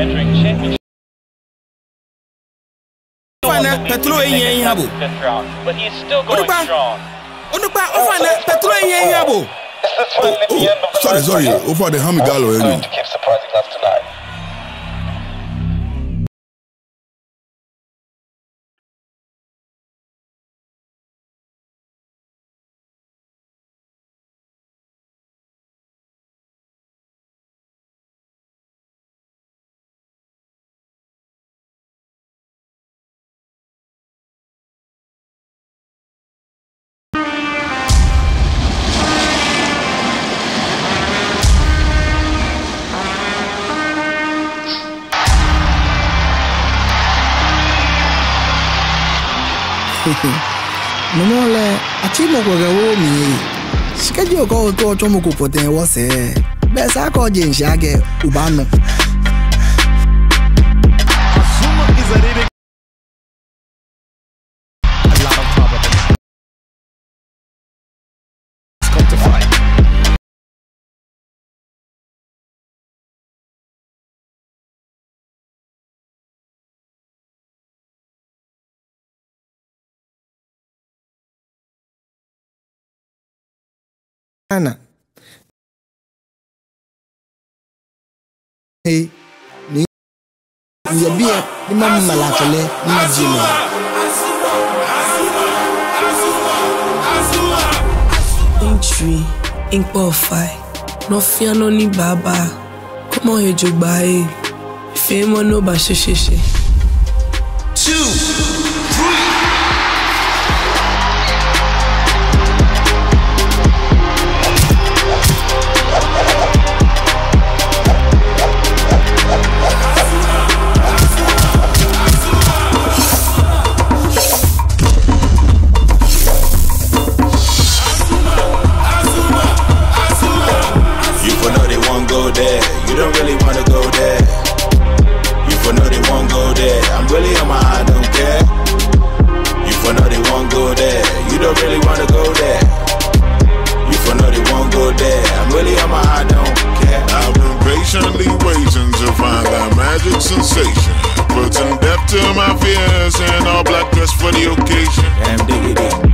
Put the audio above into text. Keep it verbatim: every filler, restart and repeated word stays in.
entering championship. Petrol in Yabo. But he's still going strong. Onupa ofana petrol in Yabo. Oh, oh, sorry, sorry. Over the Hamigalo anyway. To keep surprising us tonight. No more like a team of me. Schedule go to a Tomoko for them was a best I call Jane Shaggy Ubano. Azuma is a really a lot of problems. It's come to fight. Anna. Hey, ni ni bia ni mama la tele ni majino. Entry, Inkpofai, no fear no ni baba. Come on, you jugbae. Fame no ba sheshe. Two. You don't really wanna go there. You for know they won't go there. I'm really on my I don't care. You for know they won't go there. You don't really wanna go there. You for know they won't go there. I'm really on my I don't care. I've been patiently waiting to find that magic sensation. Put some depth to my fears and all black dress for the occasion. Damn diggity.